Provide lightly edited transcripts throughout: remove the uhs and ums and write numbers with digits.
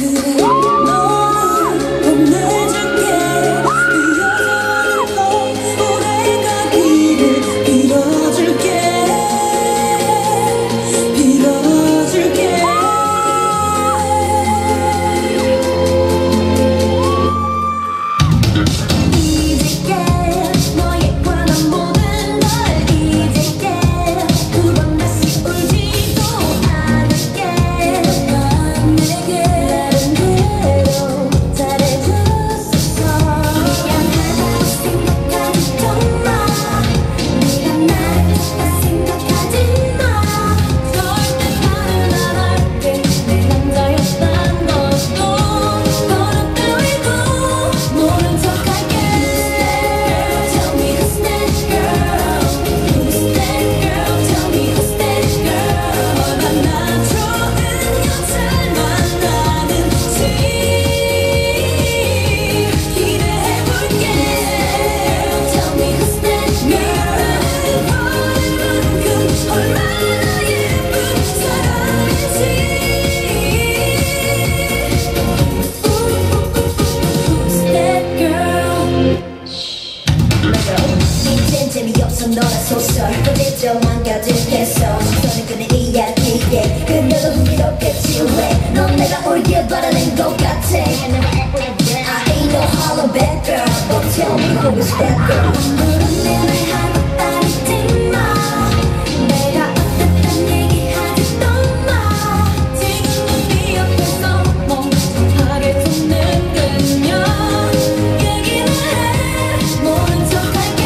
너란 소설 그대저만 가득했어 시선을 끄는 이야기에 그녀도 흥미롭겠지 왜 넌 내가 오길 바라는 것 같아 I ain't no hollow bad girl But tell me who is that girl 아무런 내말 하고 따르지 마 내가 어땠단 얘기 하지도 마 지금도 네 옆에서 멍청하게 듣는 그녀 얘기는 해 모른 척할게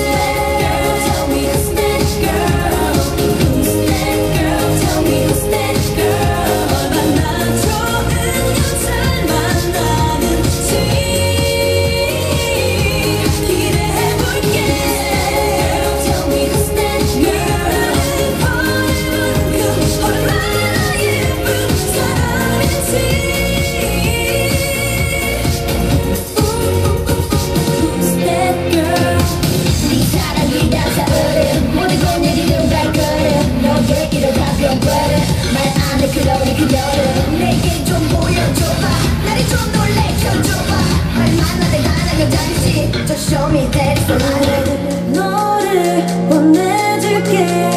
그녀를 내게 좀 보여줘봐 나를 좀 놀래켜줘봐 말 많아도 하나가 다르지 Just show me that it's alive 너를 보내줄게